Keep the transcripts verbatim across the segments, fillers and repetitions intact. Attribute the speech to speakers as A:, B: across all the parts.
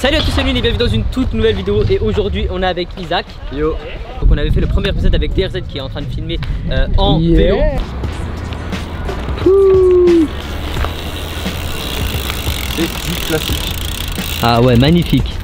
A: Salut à tous, salut et bienvenue dans une toute nouvelle vidéo. Et aujourd'hui on est avec Isaac.
B: Yo.
A: Donc on avait fait le premier épisode avec D R Z qui est en train de filmer euh, en yeah. vélo.
B: C'est du classique.
A: Ah ouais, magnifique.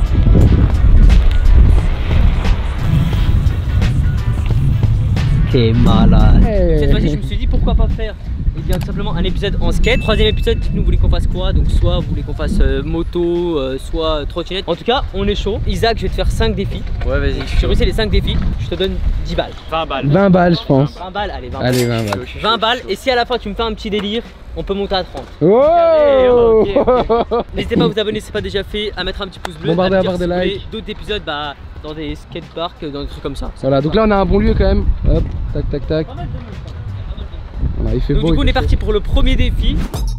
A: T'es malade. Hey. Cette fois-ci je me suis dit pourquoi pas faire et bien tout simplement un épisode en skate. Troisième épisode, dites-nous vous voulez qu'on fasse quoi. Donc soit vous voulez qu'on fasse euh, moto, euh, soit trottinette. En tout cas on est chaud. Isaac, je vais te faire cinq défis.
B: Ouais vas-y.
A: Tu réussis les cinq défis, je te donne dix balles.
B: vingt balles.
C: vingt balles je pense.
A: vingt balles, allez vingt balles.
C: Allez vingt balles.
A: vingt balles et si à la fin tu me fais un petit délire, on peut monter à trente.
C: Oh
A: okay, okay, okay. N'hésitez pas à vous abonner si ce n'est pas déjà fait, à mettre un petit pouce bleu,
C: bombarder
A: à
C: barre de like.
A: D'autres épisodes bah, dans des skateparks, dans des trucs comme ça.
C: Voilà, donc là on a un bon lieu quand même. Hop, tac tac tac. Voilà, il fait
A: donc
C: beau,
A: du coup on est parti pour le premier défi.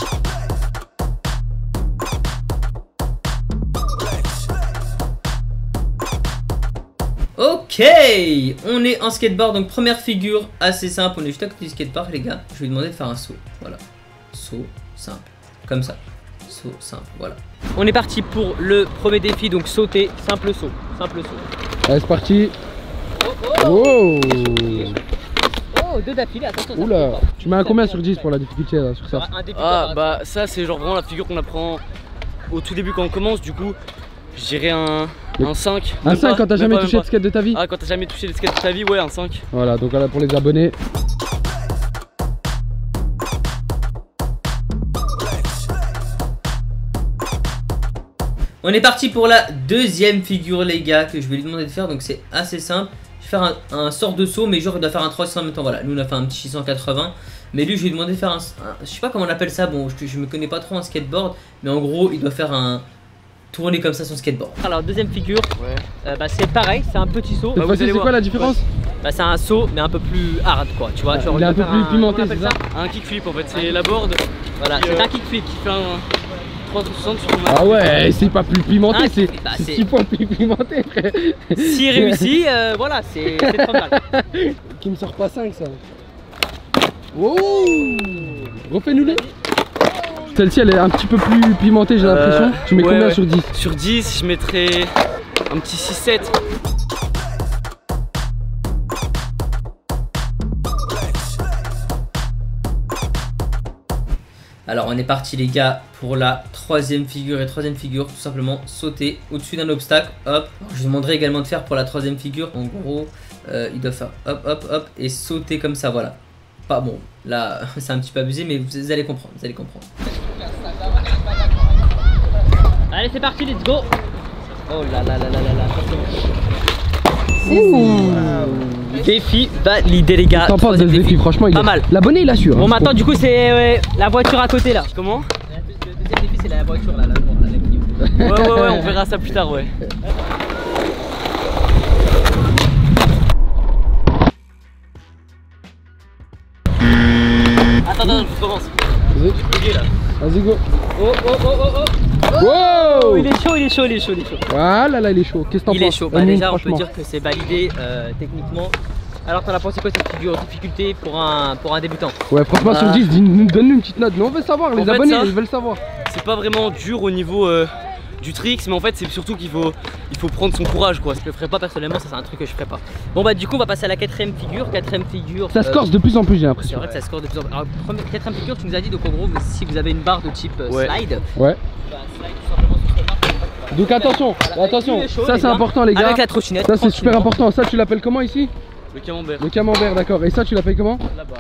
A: Ok, on est en skateboard, donc première figure assez simple, on est juste à côté du skatepark les gars. Je vais lui demander de faire un saut, voilà. Saut simple, comme ça. Saut simple, voilà. On est parti pour le premier défi, donc sauter, simple saut, simple saut.
C: Allez c'est parti.
A: Oh, oh,
C: oh.
A: Oh, deux d'affilée, attention.
C: Oula, tu mets un combien sur dix pour la difficulté là, sur ça?
B: Ah bah ça c'est genre vraiment la figure qu'on apprend au tout début quand on commence, du coup je dirais un, un cinq.
C: Un cinq quand t'as jamais
B: pas,
C: touché de skate de ta vie?
B: Ah quand t'as jamais touché de skate de ta vie, ouais un cinq.
C: Voilà, donc là pour les abonnés.
A: On est parti pour la deuxième figure les gars que je vais lui demander de faire, donc c'est assez simple. Je vais faire un, un sort de saut mais genre il doit faire un trois cents en même temps, voilà. Nous on a fait un petit six cent quatre-vingts. Mais lui je vais lui demander de faire un, un je sais pas comment on appelle ça, bon je, je me connais pas trop en skateboard. Mais en gros il doit faire un tourner comme ça son skateboard. Alors deuxième figure, ouais. euh, bah, c'est pareil, c'est un petit saut.
C: Bah, c'est quoi la différence?
A: Bah, c'est un saut mais un peu plus hard quoi, tu vois.
C: Ah,
A: genre,
C: il est un peu plus pimenté, c'est ça?
B: Un kickflip en fait, c'est la board.
A: Voilà, c'est euh, un kickflip
B: qui fait un trois cent soixante sur ton
C: Ah ouais, c'est pas plus pimenté,
A: ah,
C: c'est
A: bah,
C: six fois plus pimenté frère.
A: S'il réussit, euh, voilà, c'est trop mal.
C: Qui me sort pas cinq ça. Oh, refais-nous les. Celle-ci elle est un petit peu plus pimentée j'ai l'impression. Euh, tu mets ouais, combien ouais. sur dix?
B: Sur dix je mettrais un petit six sept.
A: Alors on est parti les gars pour la troisième figure. Et troisième figure, tout simplement sauter au-dessus d'un obstacle. Hop. Alors, je vous demanderai également de faire pour la troisième figure. En gros, euh, il doit faire hop hop hop et sauter comme ça, voilà. Pas bon, là c'est un petit peu abusé mais vous allez comprendre, vous allez comprendre. Allez c'est parti, let's go. Oh là là là là là là. Wow. Défi validé les gars.
C: T'en penses de ce défi, franchement il
A: pas
C: est
A: mal.
C: L'abonné il assure.
A: Bon hein, maintenant du coup c'est euh, la voiture à côté là.
B: Comment?
A: Le deuxième défi c'est la voiture là, là, là,
B: là. Ouais ouais ouais, on verra ça plus tard ouais. Attends, attends, je commence.
C: Vas-y, vas-y go.
A: Oh, oh, oh, oh, oh.
C: Wow.
A: Il est chaud, il est chaud, il est chaud, il est chaud.
C: Voilà, là il est chaud. Qu'est-ce que t'en penses?
A: Il est chaud, bah, déjà on peut dire que c'est validé euh, techniquement. Alors t'en as pensé quoi cette figure difficulté pour un, pour un débutant? Ouais
C: franchement sur dix, donne-nous une petite note. Nous on veut savoir, les abonnés ils veulent savoir.
B: C'est pas vraiment dur au niveau euh, du tricks, mais en fait c'est surtout qu'il faut, il faut prendre son courage quoi.
A: Je le ferai pas personnellement, ça c'est un truc que je ferai pas. Bon bah du coup on va passer à la quatrième figure. Quatrième figure.
C: Ça euh, se corse de plus en plus j'ai l'impression.
A: C'est vrai que ça se corse de plus en plus. Alors première, quatrième figure tu nous as dit donc en gros si vous avez une barre de type euh,
B: ouais.
A: slide.
C: Ouais.
A: Bah, slide tout simplement sur cette barre.
C: Donc attention, voilà. attention, chaud, ça c'est important les gars.
A: Avec la trottinette.
C: Ça c'est super important. Ça tu l'appelles comment ici?
B: Le camembert.
C: Le camembert d'accord. Et ça tu l'appelles comment?
B: Là-bas.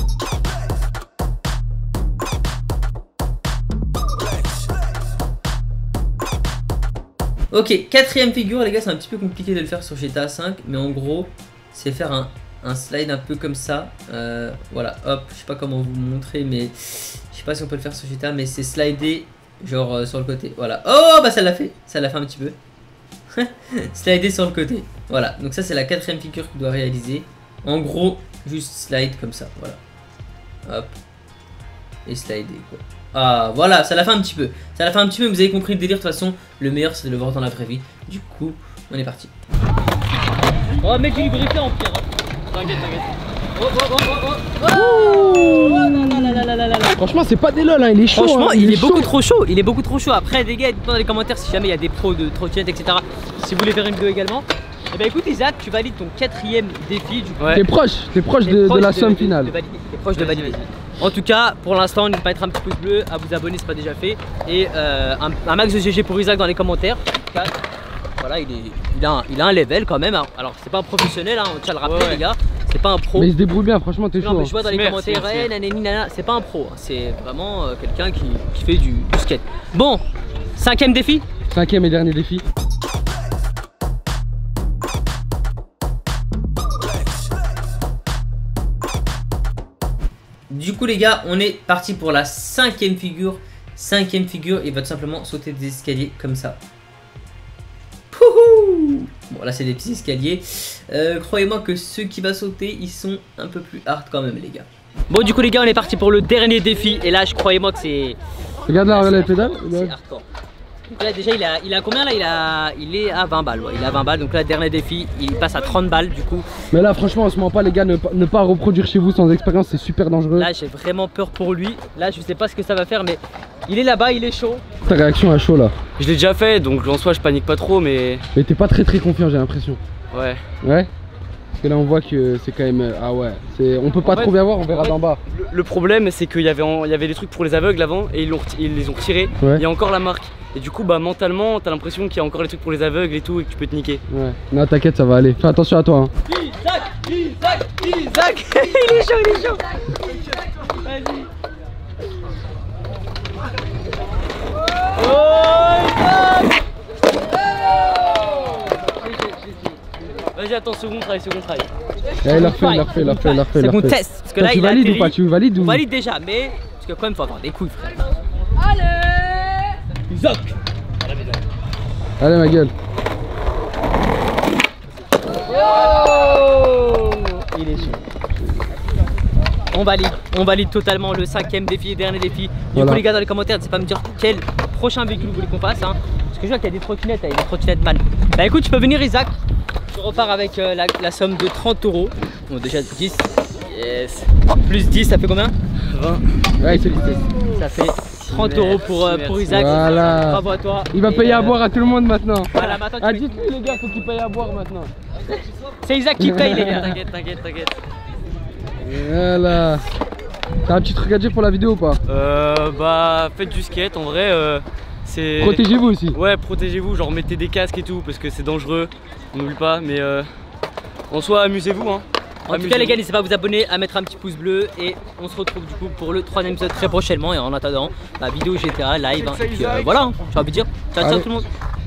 A: Ok, quatrième figure les gars, c'est un petit peu compliqué de le faire sur G T A cinq, mais en gros c'est faire un, un slide un peu comme ça. euh, Voilà, hop, je sais pas comment vous montrer, mais je sais pas si on peut le faire sur G T A, mais c'est slider genre euh, sur le côté, voilà. Oh bah ça l'a fait, ça l'a fait un petit peu. Slider sur le côté, voilà. Donc ça c'est la quatrième figure qu'il doit réaliser. En gros, juste slide comme ça, voilà. Hop. Et slider quoi. Ah voilà, ça l'a fait un petit peu. Ça l'a fait un petit peu, mais vous avez compris le délire. De toute façon, le meilleur c'est de le voir dans la vraie vie. Du coup, on est parti. On va mettre du lubrifiant en pire. T'inquiète, t'inquiète.
B: oh, oh, oh, oh, oh, oh là là là là là là.
C: Franchement, c'est pas des lol, hein. Il est chaud.
B: Franchement,
C: hein.
B: il,
C: il
B: est,
C: est
B: beaucoup
C: chaud.
B: trop chaud. Il est beaucoup trop chaud. Après, les gars, dites-moi dans les commentaires si jamais il y a des pros de trottinette, et cetera. Si vous voulez faire une vidéo également. Et bah écoute, Isaac, tu valides ton quatrième défi. Du coup,
C: ouais. T'es proche, t'es proche, de, de la somme
B: de,
C: finale.
B: De, de valider. T'es proche de valider. En tout cas, pour l'instant, n'hésitez pas à mettre un petit pouce bleu, à vous abonner, c'est pas déjà fait. Et euh, un, un max de G G pour Isaac dans les commentaires. En tout cas, voilà, il, est, il, a un, il a un level quand même. Alors, c'est pas un professionnel, hein, on tient à le rappeler, ouais, ouais. les gars. C'est pas un pro.
C: Mais il se débrouille bien, franchement, t'es chaud.
B: Non, mais je vois dans les
C: merci,
B: commentaires,
C: merci.
B: hey, nanani, nanana, c'est pas un pro. Hein. C'est vraiment euh, quelqu'un qui, qui fait du, du skate. Bon, cinquième défi.
C: Cinquième et dernier défi.
A: Du coup les gars, on est parti pour la cinquième figure. Cinquième figure, il va tout simplement sauter des escaliers comme ça. Pouhou! Bon là c'est des petits escaliers. Euh, Croyez-moi que ceux qui vont sauter, ils sont un peu plus hard quand même les gars.
B: Bon du coup les gars, on est parti pour le dernier défi. Et là, je croyez-moi que c'est...
C: Regarde là, la pédale.
B: C'est hardcore. Donc là déjà il a, il a combien là, il, a, il est à vingt balles, ouais. Il est à vingt balles, donc là le dernier défi il passe à trente balles du coup.
C: Mais là franchement on se ment pas les gars, ne, ne pas reproduire chez vous sans expérience, c'est super dangereux.
B: Là j'ai vraiment peur pour lui, là je sais pas ce que ça va faire mais il est là-bas, il est chaud.
C: Ta réaction à chaud là?
B: Je l'ai déjà fait donc en soi je panique pas trop mais...
C: Mais t'es pas très très confiant j'ai l'impression.
B: Ouais.
C: Ouais. Parce que là on voit que c'est quand même... Ah ouais, on peut pas en trop fait, bien voir, on verra d'en bas.
B: Le, le problème c'est qu'il y avait, en, il y avait des trucs pour les aveugles avant et ils, ils les ont retirés, ouais. Il y a encore la marque. Et du coup bah mentalement t'as l'impression qu'il y a encore les trucs pour les aveugles et tout et que tu peux te niquer. Ouais.
C: Non t'inquiète ça va aller, fais attention à toi hein.
B: Isaac, Isaac, Isaac. Il est chaud, il est chaud. Vas-y. Oh Isaac. Vas-y attends, second try, second try.
C: Eh, il l'a refait, il l'a refait, il l'a refait, il l'a refait.
B: C'est qu'on teste. Parce que là
C: tu
B: il
C: valides
B: atterri.
C: ou pas? Tu valides ou...
B: On valide déjà mais... Parce que quand même faut avoir des couilles frère.
D: Allez
B: Isaac.
C: Allez ma gueule.
B: Oh il est chaud. On valide, on valide totalement le cinquième défi et dernier défi. Du
C: voilà.
B: coup les gars dans les commentaires, n'hésitez pas à me dire quel prochain véhicule vous voulez qu'on fasse hein. Parce que je vois qu'il y a des trottinettes, il y a des trottinettes man. Bah écoute, tu peux venir Isaac. Je repars avec euh, la, la somme de trente euros. Bon déjà dix. Yes. Plus dix, ça fait combien? vingt.
C: Ouais c'est
B: ça fait trente euros pour, euh, pour Isaac.
C: Voilà.
B: Bravo à toi.
C: Il va
B: et
C: payer
B: euh...
C: à boire à tout le monde maintenant.
B: Voilà, maintenant
C: ah dites-lui les gars, faut qu'il paye à boire maintenant.
B: C'est Isaac qui paye les gars. T'inquiète, t'inquiète, t'inquiète.
C: Voilà. T'as un petit truc à dire pour la vidéo ou pas?
B: Euh bah faites du skate en vrai euh, c'est...
C: Protégez-vous aussi.
B: Ouais protégez-vous, genre mettez des casques et tout parce que c'est dangereux, on n'oublie pas mais euh, en soi amusez-vous hein. En tout cas les gars, n'hésitez pas à vous abonner, à mettre un petit pouce bleu et on se retrouve du coup pour le troisième épisode très prochainement et en attendant la vidéo G T A live hein, et puis euh, voilà, hein, j'ai envie de dire ciao ciao tout le monde.